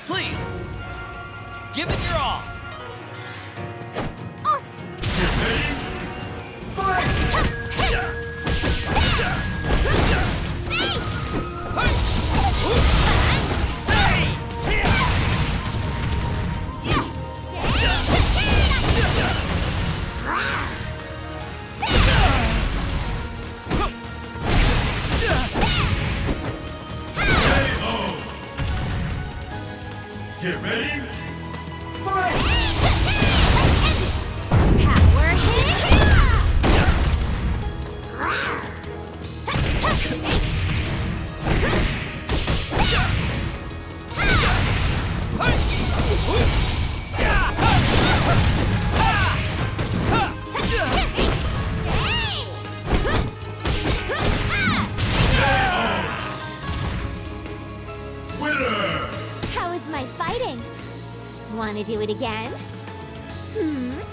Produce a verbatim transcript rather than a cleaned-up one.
Please, give it your all. Us. Get ready? Fight! Power hit! Winner! How is my fighting? Want to do it again? Hmm?